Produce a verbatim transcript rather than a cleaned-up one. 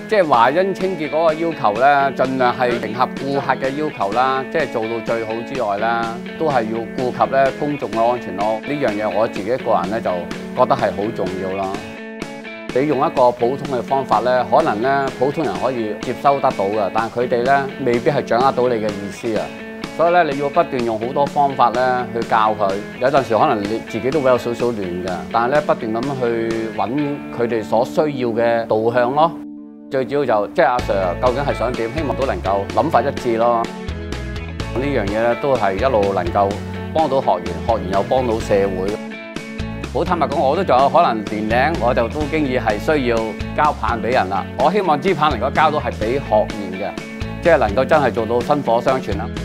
即係華欣清潔嗰個要求咧，盡量係迎合顧客嘅要求啦，即係做到最好之外啦，都係要顧及咧公眾嘅安全咯。呢樣嘢我自己個人咧就覺得係好重要啦。你用一個普通嘅方法咧，可能咧普通人可以接收得到嘅，但係佢哋咧未必係掌握到你嘅意思啊。所以咧，你要不斷用好多方法咧去教佢。有陣時可能你自己都會有少少亂嘅，但係咧不斷咁去揾佢哋所需要嘅導向咯。最主要就即係阿 Sir 究竟係想點，希望都能夠諗法一致咯。呢樣嘢咧都係一路能夠幫到學員，學員又幫到社會。好坦白講，我都仲有可能年齡，我就都經已係需要交棒俾人啦。我希望支棒能夠交到係俾學員嘅，即係能夠真係做到薪火相傳啦。